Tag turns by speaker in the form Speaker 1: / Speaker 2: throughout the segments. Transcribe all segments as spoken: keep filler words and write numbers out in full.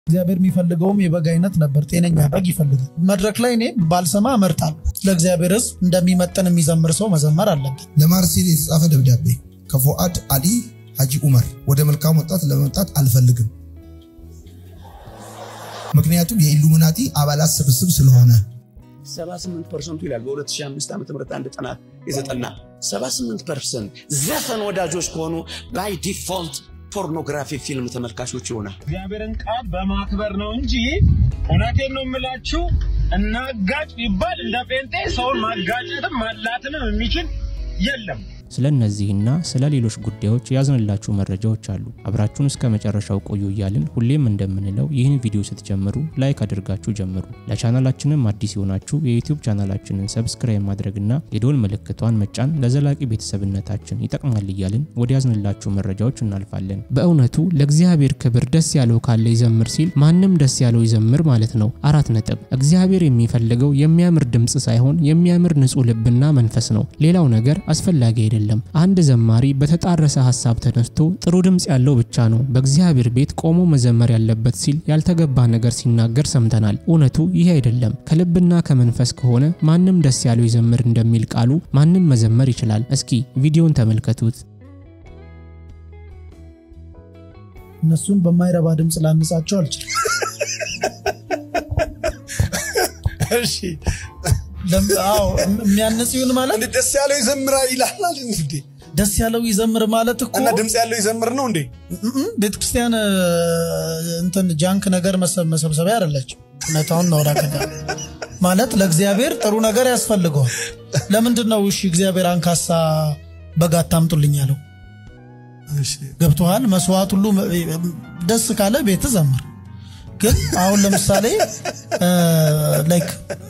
Speaker 1: እግዚአብሔር የሚፈልገውም የበግ አይነት ነበር ጤነኛ በግ ይፈልጋል መድረክ ላይ እኔ ባልሰማ አመርጣለሁ ለእግዚአብሔርስ እንደሚመጥን የሚዘምር ሰው መዘመር አለበት
Speaker 2: ለማርሲል የተጻፈ ደብዳቤ ከፉአድ አሊ ሐጂ ዑመር ወደ መልካም ወጣት ለመምጣት አልፈልግም ምክንያቱም የኢሉሚናቲ አባላት ስብስብ ስለሆነ
Speaker 3: ሰባ ስምንት ፐርሰንት ይላል በ2005 ዓመተ ምህረት አንድ ጥናት የዘጠና ሰባ ስምንት ፐርሰንት ዘፈን ወዳጆች ከሆኑ ባይ ዲፎልት ፖርኖግራፊ ፊልም ተመልካቾች ይሆናል
Speaker 4: እግዚአብሔርን ቃል በማክበር ነው እንጂ እውነቴን ነው የምላችሁ እናጋጭ ይባል እንደ ጴንጤ ሰውን ማጋጨትም ማላትንም የሚችል የለም
Speaker 5: ስለነዚህና ስለሌሎች ጉዳዮች ያዝንላችሁ መረጃዎች አሉ አብራችሁን እስከ መጨረሻው ቆዩ ይያልን ሁሌም እንደምንለው ይህን ቪዲዮ ስትጀምሩ ላይክ አድርጋችሁ ጀምሩ ለቻናላችንም አዲስ ይሆናችሁ የዩቲዩብ ቻናላችንን ሰብስክራይብ ማድረግና የደወል ምልክቷን መጫን ለዘላቂ ቤተሰብነታችን ይጠቅማል ይያልን ወደ ያዝንላችሁ መረጃዎች እናልፋለን በእውነቱ ለእግዚአብሔር ክብር ደስ ያለው ካለ ይዘምር ሲል ማንንም ደስ ያለው ይዘምር ማለት ነው አራት ነጥብ እግዚአብሔር የሚፈልገው የሚያምር ድምጽ ሳይሆን የሚያምር ንጹህ ልብና መንፈስ ነው ሌላው ነገር አስፈላጊ አይደለም አንድ ዘማሪ በተጣረሰ ሐሳብ ተነስቶ ጥሩ ድምጽ ያለው ብቻ ነው በእግዚአብሔር ቤት ቆሞ መዘመር ያለበት ሲል ያልተገባ ነገር ሲናገር ሰምተናል እውነቱ ይሄ አይደለም ከልብና ከመንፈስ ከሆነ ማንንም ደስ ያለው ይዘምር እንደሚል ቃሉ ማንንም መዘመር ይችላል እስኪ ቪዲዮን ተመልከቱት
Speaker 1: እነሱን በማይረባ ድምጽ ላንጻቸው አልችልም
Speaker 2: እሺ
Speaker 1: ለምአው የሚያንጽ ይሁን ማለት
Speaker 2: እንዴ ደስ ያለው ይዘምራ ይላል እንዴ
Speaker 1: ደስ ያለው ይዘምር ማለት እኮ
Speaker 2: እና ድምጽ ያለው ይዘምር ነው እንዴ
Speaker 1: ቤተክርስቲያን እንትን ጃንክ ነገር መሰብሰቢያ አይደለች ነታውን ነው ራከታ ማለት ለእግዚአብሔር ጥሩ ነገር ያስፈልገዋል ለምንድነው እሺ እግዚአብሔር አንካሳ በጋታምጡልኝ ያለው እሺ ገብቷል መስዋዕት ሁሉ ደስ ካለ ቤት ዘምር ግን አሁን ለምሳሌ ላይክ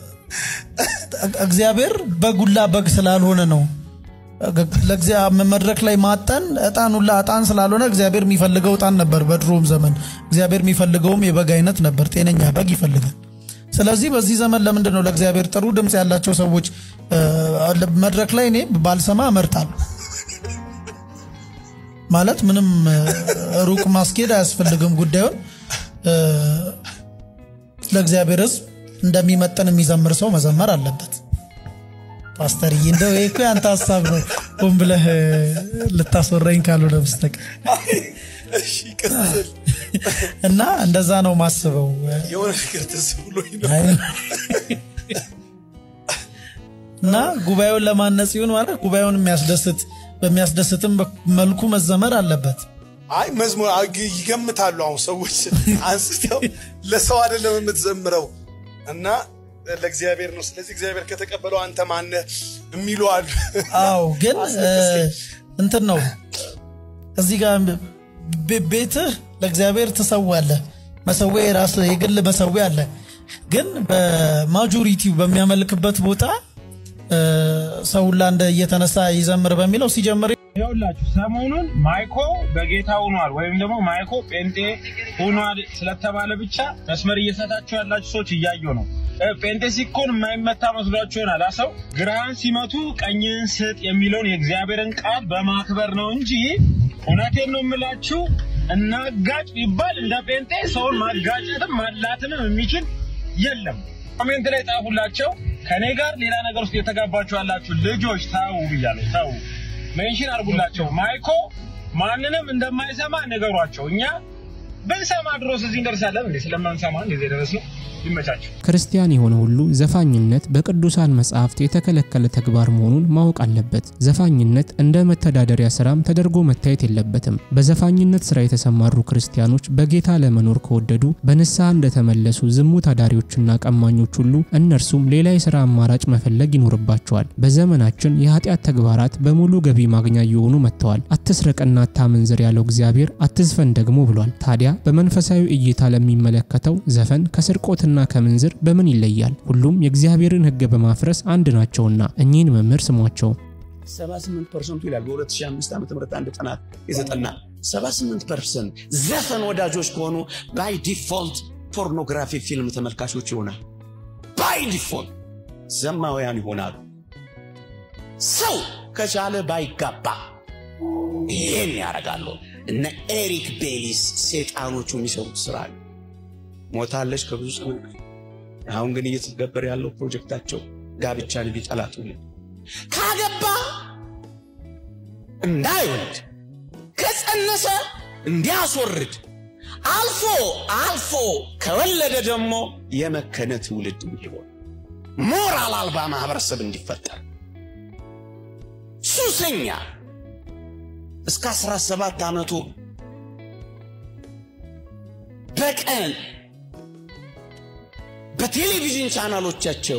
Speaker 1: እግዚአብሔር በጉላ በግ ስላልሆነ ነው ለእግዚአብሔር መድረክ ላይ ማጠን እጣኑላ እጣን ስላልሆነ እግዚአብሔር የሚፈልገው እጣን ነበር በድሮም ዘመን እግዚአብሔር የሚፈልገውም የበግ አይነት ነበር ጤነኛ በግ ይፈልጋል ስለዚህ በዚህ ዘመን ለምንድን ነው ለእግዚአብሔር ጥሩ ድምጽ ያላቸው ሰዎች መድረክ ላይ እኔ ባልሰማ አመርጣለሁ ማለት ምንም ሩቅ ማስኬድ አያስፈልግም ጉዳዩን ለእግዚአብሔርስ እንደሚመጥን የሚዘምር ሰው መዘመር አለበት ፓስተር ይንደው እኮ አንተ ሐሳብ ነው ቆም ብለህ ልታስወራኝ ካልሆነ በስተቀር
Speaker 2: እሺ ቀጥል
Speaker 1: እና እንደዛ ነው ማስበው
Speaker 2: የሆነ ፍቅር ተስብሎኝ ነው
Speaker 1: እና ጉባኤውን ለማነጽ ይሁን ማለት ጉባኤውን የሚያስደስት በሚያስደስትም መልኩ መዘመር አለበት
Speaker 2: አይ መዝሙር ይገምታሉ አሁን ሰዎች አንስተው ለሰው አይደለም የምትዘምረው እና ለእግዚአብሔር ነው ስለዚህ እግዚአብሔር ከተቀበለው አንተ ማን የሚሉ አሉ
Speaker 1: አው ግን እንትን ነው እዚህ ጋር ቤት ለእግዚአብሔር ተሰዋለ መሰዊያ ራስ የግል መሰዊያ አለ ግን በማጆሪቲው በሚያመልክበት ቦታ ሰውላ እንደ እየተነሳ ይዘምር በሚለው ሲጀምር
Speaker 4: ይኸውላችሁ ሰሞኑን ማይኮ በጌታ ሆኗል ወይም ደግሞ ማይኮ ጴንጤ ሆኗል ስለተባለ ብቻ መስመር እየሰጣችሁ ያላችሁ ሰዎች እያዩ ነው ጴንጤ ሲኮን የማይመታ መስሏችሁ ይሆናል አሰው ግራን ሲመቱ ቀኝን ስጥ የሚለውን የእግዚአብሔርን ቃል በማክበር ነው እንጂ እውነቴን ነው የምላችሁ እናጋጭ ይባል እንደ ጴንጤ ሰውን ማጋጨትም ማላትንም የሚችል የለም ኮሜንት ላይ ጻፉላቸው ከኔ ጋር ሌላ ነገር ውስጥ የተጋባችሁ ያላችሁ ልጆች ታው ብያለሁ ታው ሜንሽን አርጉላቸው ማይኮ ማንንም እንደማይሰማ ነገሯቸው እኛ በሰማ ድሮስ እዚህ እንደርሳለን እንዴ ስለማንሰማ እንደዚህ ደረስነው ይመቻችሁ
Speaker 5: ክርስቲያን የሆነ ሁሉ ዘፋኝነት በቅዱሳን መጻሕፍት የተከለከለ ተግባር መሆኑን ማወቅ አለበት ዘፋኝነት እንደ መተዳደሪያ ስራም ተደርጎ መታየት የለበትም በዘፋኝነት ስራ የተሰማሩ ክርስቲያኖች በጌታ ለመኖር ከወደዱ በንስሐ እንደተመለሱ ዝሙት አዳሪዎችና ቀማኞች ሁሉ እነርሱም ሌላ የሥራ አማራጭ መፈለግ ይኖርባቸዋል በዘመናችን የኃጢአት ተግባራት በሙሉ ገቢ ማግኛ እየሆኑ መጥተዋል አትስረቅና አታመንዝር ያለው እግዚአብሔር አትዝፈን ደግሞ ብሏል ታዲያ በመንፈሳዊ እይታ ለሚመለከተው ዘፈን ከስርቆት እና ከመንዝር በምን ይለያል ሁሉም የእግዚአብሔርን ሕግ በማፍረስ አንድ ናቸውና እኚህን መምህር ስሟቸው
Speaker 3: ሰባ ስምንት ፐርሰንት ይላል በ2005 ዓመተ ምህረት አንድ ጥናት የዘጠና ሰባ ስምንት ፐርሰንት ዘፈን ወዳጆች ከሆኑ ባይ ዲፎልት ፖርኖግራፊ ፊልም ተመልካቾች ይሆናል ባይ ዲፎልት ዘማውያን ይሆናሉ ሰው ከቻለ ባይጋባ ይሄን ያረጋሉ እነ ኤሪክ ቤሊስ ሰይጣኖቹ የሚሰሩት ስራ ሞታለች ከብዙ ዘመን አሁን ግን እየተገበረ ያለው ፕሮጀክታቸው ጋብቻን ቢጠላቱ ካገባ እንዳይወልድ ከጸነሰ እንዲያስወርድ አልፎ አልፎ ከወለደ ደግሞ የመከነ ትውልድ ይሆን ሞራል አልባ ማህበረሰብ እንዲፈጠር ሱሰኛ እስከ አስራ ሰባት አመቱ በቀን በቴሌቪዥን ቻናሎቻቸው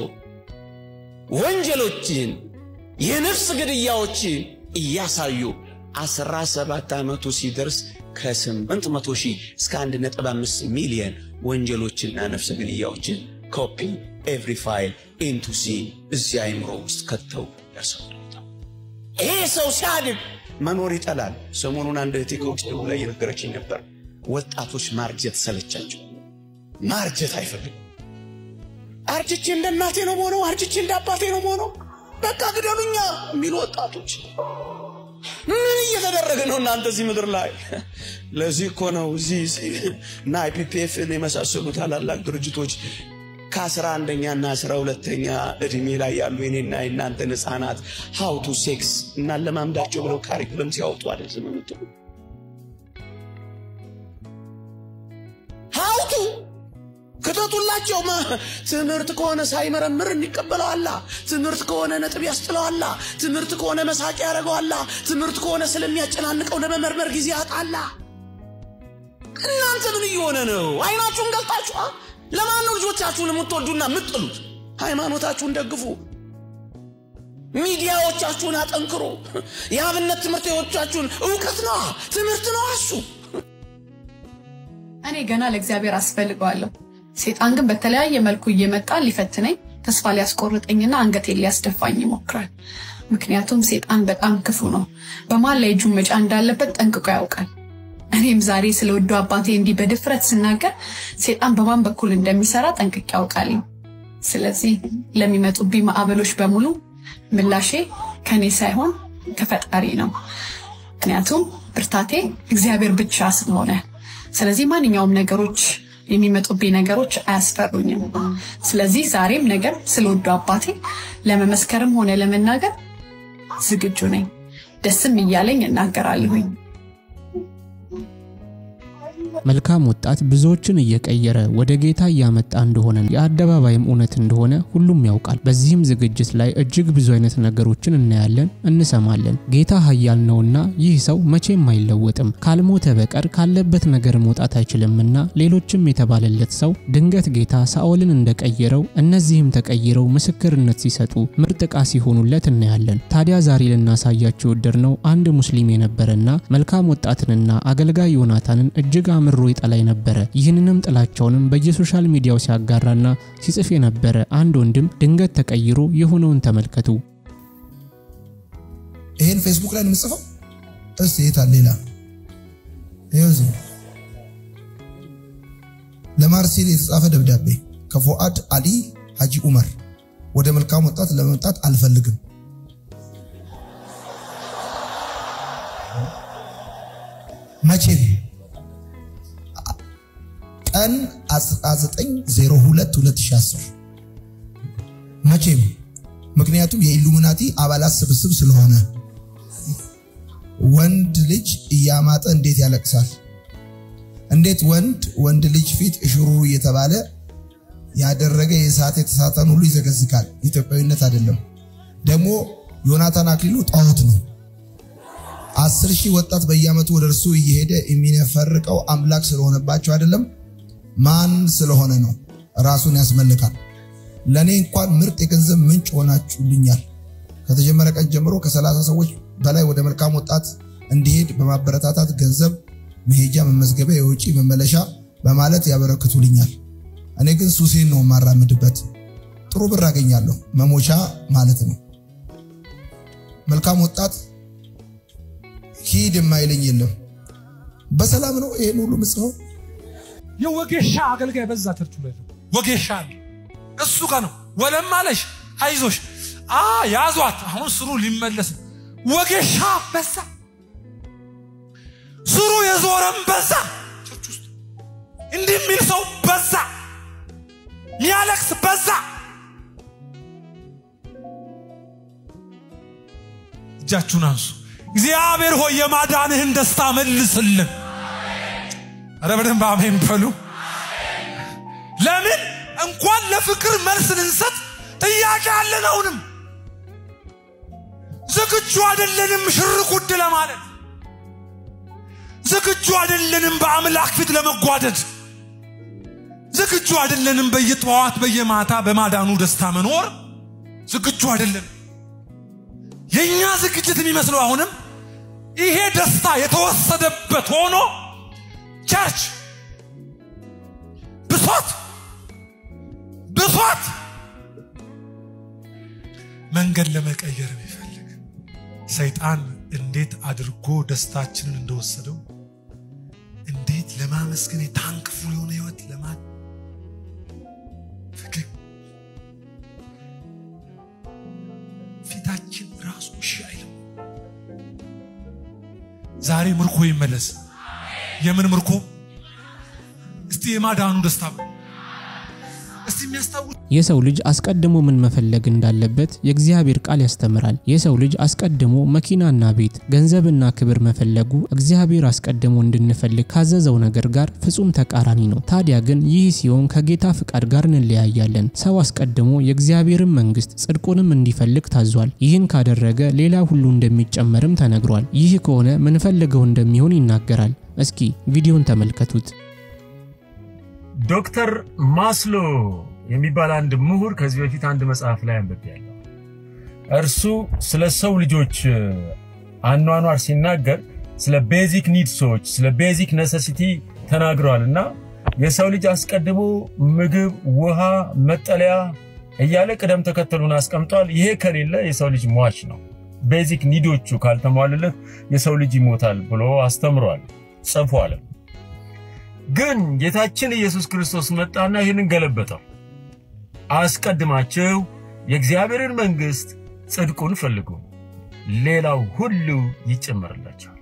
Speaker 3: ወንጀሎችን የነፍስ ግድያዎችን እያሳዩ አስራ ሰባት አመቱ ሲደርስ ከስምንት መቶ ሺህ እስከ አንድ ነጥብ አምስት ሚሊዮን ወንጀሎችና ነፍስ ግድያዎችን ኮፒ ኤቭሪ ፋይል ኢንቱ ሲ እዚህ አይምሮ ውስጥ ከተው ያሰሩታል። ይሄ ሰው ሲያድግ መኖር ይጠላል። ሰሞኑን አንድ ቲክቶክ ላይ የነገረችኝ ነበር። ወጣቶች ማርጀት ሰለቻቸው። ማርጀት አይፈልጉም። አርጅቼ እንደ እናቴ ነው ሆኖ አርጅቼ እንደ አባቴ ነው ሆኖ በቃ ግደሉኛ የሚሉ ወጣቶች ምን እየተደረገ ነው እናንተ እዚህ ምድር ላይ? ለዚህ እኮ ነው እዚህ እና አይፒፒኤፍ እና የመሳሰሉ ታላላቅ ድርጅቶች ከአስራ አንደኛ እና አስራ ሁለተኛ እድሜ ላይ ያሉ የኔና የናንተ ህፃናት how to sex እና ለማምዳቸው ብለው ካሪኩለም ሲያወጡ አይደል ዘመኑት how to ከተቱላቸው ትምህርት ከሆነ ሳይመረምር እንቀበለው አላ ትምህርት ከሆነ ነጥብ ያስጥለው አላ ትምህርት ከሆነ መሳቂ ያረጋው አላ ትምህርት ከሆነ ስለሚያጨናንቀው ለመመርመር ጊዜ አጣላ። እናንተ ምን ይሆነ ነው? አይናችሁን ገልጣችሁ ለማን ነው ልጆቻችሁን የምትወዱና የምትጥሉት? ሃይማኖታችሁን ደግፉ። ሚዲያዎቻችሁን አጠንክሩ። የአብነት ትምህርቶቻችሁን ዕውቀት ነው ትምህርት ነው አሱ።
Speaker 6: እኔ ገና ለእግዚአብሔር አስፈልገዋለሁ። ሰይጣን ግን በተለያየ መልኩ እየመጣ ሊፈትነኝ ተስፋ ሊያስቆርጠኝና አንገቴን ሊያስደፋኝ ይሞክራል። ምክንያቱም ሰይጣን በጣም ክፉ ነው። በማን ላይ እጁን መጫ እንዳለበት ጠንቅቆ ያውቃል። እኔም ዛሬ ስለወዱ አባቴ እንዲህ በድፍረት ስናገር ሰይጣን በማን በኩል እንደሚሰራ ጠንቅቄ ያውቃል። ስለዚህ ለሚመጡብኝ ማዕበሎች በሙሉ ምላሼ ከኔ ሳይሆን ከፈጣሪ ነው። ምክንያቱም ብርታቴ እግዚአብሔር ብቻ ስለሆነ። ስለዚህ ማንኛውም ነገሮች የሚመጡብኝ ነገሮች አያስፈሩኝም። ስለዚህ ዛሬም ነገር ስለወዱ አባቴ ለመመስከርም ሆነ ለመናገር ዝግጁ ነኝ። ደስም እያለኝ እናገራለሁኝ።
Speaker 5: መልካም ወጣት ብዙዎችን እየቀየረ ወደ ጌታ ያመጣ እንደሆነ የአደባባይም እውነት እንደሆነ ሁሉም ያውቃል። በዚህም ዝግጅት ላይ እጅግ ብዙ አይነት ነገሮችን እናያለን እንሰማለን። ጌታ ኃያል ነውና ይህ ሰው መቼም አይለወጥም ካልሞተ በቀር ካለበት ነገር መውጣት አይችልምና ሌሎችም የተባለለት ሰው ድንገት ጌታ ሳኦልን እንደቀየረው እነዚህም ተቀይረው ምስክርነት ሲሰጡ ምርጥቃ ሲሆኑለት እናያለን። ታዲያ ዛሬ ልናሳያችሁ ወደድነው አንድ ሙስሊም የነበረና መልካም ወጣትንና አገልጋይ ዮናታንን እጅግ ምሮ ይጣላይ ነበር። ይህንንም ጥላቻውንም በየሶሻል ሚዲያው ሲያጋራና ሲጽፍ የነበረ አንድ ወንድም ድንገት ተቀይሮ የሆነውን ተመልከቱ።
Speaker 7: ይሄን ፌስቡክ ላይ ምጽፈው እስቲ የታሌላ ይኸውዝ ለማርሲል የተጻፈ ደብዳቤ ከፉአድ አሊ ሐጂ ዑመር ወደ መልካም ወጣት ለመምጣት አልፈልግም። መቼ ቀን አስራ ዘጠኝ ዜሮ ሁለት ሁለት ሺህ አስር መቼም ምክንያቱም የኢሉሚናቲ አባላት ስብስብ ስለሆነ ወንድ ልጅ እያማጠ እንዴት ያለቅሳል? እንዴት ወንድ ወንድ ልጅ ፊት እሽሩሩ እየተባለ ያደረገ የሳተ ተሳታን ሁሉ ይዘገዝካል? ኢትዮጵያዊነት አይደለም። ደግሞ ዮናታን አክሊሉ ጣዖት ነው። አስር ሺህ ወጣት በየአመቱ ወደርሱ እየሄደ የሚነፈርቀው አምላክ ስለሆነባቸው አይደለም ማን ስለሆነ ነው። ራሱን ያስመልካል። ለኔ እንኳን ምርጥ የገንዘብ ምንጭ ሆናችሁልኛል። ከተጀመረ ቀን ጀምሮ ከሰላሳ ሰዎች በላይ ወደ መልካም ወጣት እንዲሄድ በማበረታታት ገንዘብ መሄጃ መመዝገቢያ የውጪ መመለሻ በማለት ያበረክቱልኛል። እኔ ግን ሱሴን ነው ማራምድበት። ጥሩ ብር አገኛለሁ መሞቻ ማለት ነው። መልካም ወጣት ሂድ የማይለኝ የለም። በሰላም ነው ይሄን ሁሉ ምጽፈው።
Speaker 8: የወጌሻ አገልጋይ በዛ ተርቱ ላይ ወጌሻ እሱ ጋር ነው። ወለም ማለሽ አይዞሽ አ ያዟት አሁን ስሩ ሊመለስ ወጌሻ በዛ ስሩ የዞረም በዛ ቸርች ውስጥ እንዲህ ሚል ሰው በዛ ሲያለቅስ በዛ። እጃችሁን አንሱ። እግዚአብሔር ሆይ የማዳንህን ደስታ መልስልን። አረ በደንብ አሜን በሉ። ለምን እንኳን ለፍቅር መልስ ልንሰጥ ጥያቄ አለነውንም ዝግጁ አይደለንም ሽርቁድ ለማለት ዝግጁ አይደለንም በአምላክ ፊት ለመጓደድ ዝግጁ አይደለንም በየጧት በየማታ በማዳኑ ደስታ መኖር ዝግጁ አይደለም። የኛ ዝግጅት የሚመስለው አሁንም ይሄ ደስታ የተወሰደበት ሆኖ ቸርች ብሶት ብሶት መንገድ ለመቀየር የሚፈልግ ሰይጣን እንዴት አድርጎ ደስታችንን እንደወሰደው እንዴት ለማመስገን የታንክ ፍሩ የሆነ ህይወት ለማን ፍቅር ፊታችን ራሱ ሻይል ዛሬ ምርኮ ይመለስ። የምን ምርኮ? እስቲ የማዳኑ ደስታ እስቲ የሚያስታውስ
Speaker 5: የሰው ልጅ አስቀድሞ ምን መፈለግ እንዳለበት የእግዚአብሔር ቃል ያስተምራል። የሰው ልጅ አስቀድሞ መኪናና ቤት ገንዘብና ክብር መፈለጉ እግዚአብሔር አስቀድሞ እንድንፈልግ ካዘዘው ነገር ጋር ፍጹም ተቃራኒ ነው። ታዲያ ግን ይህ ሲሆን ከጌታ ፍቃድ ጋር እንለያያለን። ሰው አስቀድሞ የእግዚአብሔርን መንግስት ጽድቁንም እንዲፈልግ ታዟል። ይህን ካደረገ ሌላ ሁሉ እንደሚጨመርም ተነግሯል። ይህ ከሆነ ምን ፈልገው እንደሚሆን ይናገራል። እስኪ ቪዲዮን ተመልከቱት።
Speaker 9: ዶክተር ማስሎ የሚባል አንድ ምሁር ከዚህ በፊት አንድ መጽሐፍ ላይ አንብቤያለሁ። እርሱ ስለ ሰው ልጆች አኗኗር ሲናገር ስለ ቤዚክ ኒድሶች ስለ ቤዚክ ኔሴሲቲ ተናግሯልና የሰው ልጅ አስቀድሞ ምግብ፣ ውሃ፣ መጠለያ እያለ ቅደም ተከተሉን አስቀምጧል። ይሄ ከሌለ የሰው ልጅ ሟች ነው። ቤዚክ ኒዶቹ ካልተሟሉለት የሰው ልጅ ይሞታል ብሎ አስተምሯል ጽፏል። ግን ጌታችን ኢየሱስ ክርስቶስ መጣና ይሄንን ገለበጠው። አስቀድማችሁ የእግዚአብሔርን መንግስት ጽድቁን ፈልጉ ሌላው ሁሉ ይጨመርላችኋል።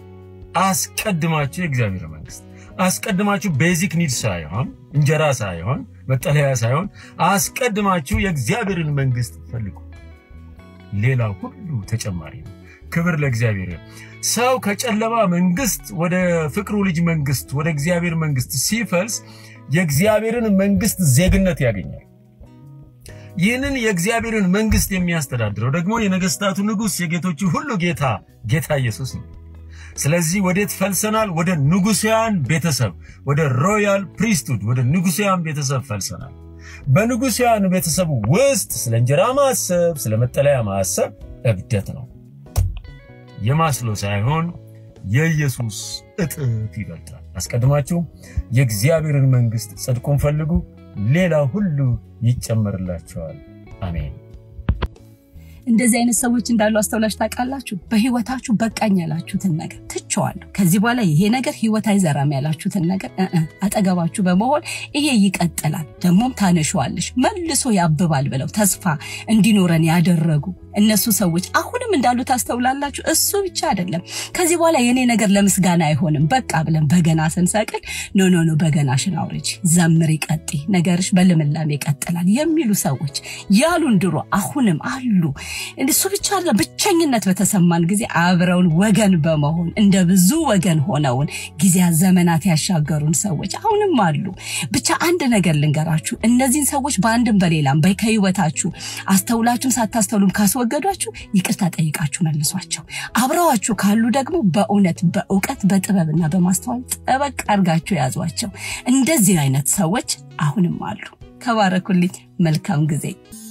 Speaker 9: አስቀድማችሁ የእግዚአብሔርን መንግስት አስቀድማችሁ ቤዚክ ኒድ ሳይሆን እንጀራ ሳይሆን መጠለያ ሳይሆን አስቀድማችሁ የእግዚአብሔርን መንግስት ፈልጉ ሌላው ሁሉ ተጨማሪ ነው። ክብር ለእግዚአብሔር። ሰው ከጨለማ መንግስት ወደ ፍቅሩ ልጅ መንግስት ወደ እግዚአብሔር መንግስት ሲፈልስ የእግዚአብሔርን መንግስት ዜግነት ያገኛል። ይህንን የእግዚአብሔርን መንግስት የሚያስተዳድረው ደግሞ የነገስታቱ ንጉስ የጌቶቹ ሁሉ ጌታ ጌታ ኢየሱስ ነው። ስለዚህ ወዴት ፈልሰናል? ወደ ንጉሳውያን ቤተሰብ ወደ ሮያል ፕሪስትሁድ ወደ ንጉሳውያን ቤተሰብ ፈልሰናል። በንጉሳውያን ቤተሰብ ውስጥ ስለ እንጀራ ማሰብ ስለ መጠለያ ማሰብ እብደት ነው። የማስሎ ሳይሆን የኢየሱስ እጥፍ ይበልጣል። አስቀድማችሁ የእግዚአብሔርን መንግስት ጽድቁን ፈልጉ ሌላ ሁሉ ይጨመርላችኋል። አሜን።
Speaker 10: እንደዚህ አይነት ሰዎች እንዳሉ አስተውላችሁ ታውቃላችሁ? በህይወታችሁ በቃኝ ያላችሁትን ነገር ትቸዋለሁ ከዚህ በኋላ ይሄ ነገር ህይወት አይዘራም ያላችሁትን ነገር አጠገባችሁ በመሆን ይሄ ይቀጥላል ደሞም ታነሽዋለሽ መልሶ ያብባል ብለው ተስፋ እንዲኖረን ያደረጉ እነሱ ሰዎች አሁንም እንዳሉ ታስተውላላችሁ። እሱ ብቻ አይደለም ከዚህ በኋላ የኔ ነገር ለምስጋና አይሆንም በቃ ብለን በገና ሰንሰቅል ኖ ኖ ኖ በገናሽን አውርጂ ዘምሪ ቀጥ ነገርሽ በልምላም ይቀጥላል የሚሉ ሰዎች ያሉን ድሮ አሁንም አሉ። እሱ ብቻ አይደለም ብቸኝነት በተሰማን ጊዜ አብረውን ወገን በመሆን እንደ ብዙ ወገን ሆነውን ጊዜ ዘመናት ያሻገሩን ሰዎች አሁንም አሉ። ብቻ አንድ ነገር ልንገራችሁ እነዚህን ሰዎች በአንድም በሌላም በከይወታችሁ አስተውላችሁ ሳታስተውሉም ካስወገዷችሁ ይቅርታ ጠይቃችሁ መልሷቸው። አብረዋችሁ ካሉ ደግሞ በእውነት በእውቀት በጥበብና በማስተዋል ጠበቅ አድርጋችሁ ያዟቸው። እንደዚህ አይነት ሰዎች አሁንም አሉ። ከባረኩልኝ። መልካም ጊዜ